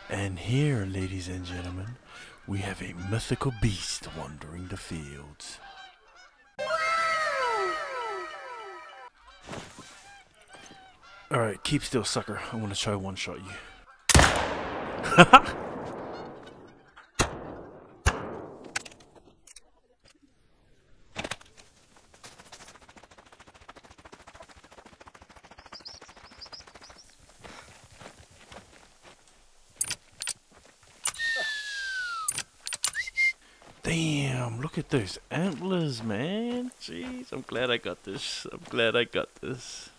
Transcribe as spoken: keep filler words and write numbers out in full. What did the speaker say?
And here, ladies and gentlemen, we have a mythical beast wandering the fields. Alright, keep still, sucker. I want to try one-shot you. Damn, look at those antlers, man. Jeez, I'm glad I got this. I'm glad I got this.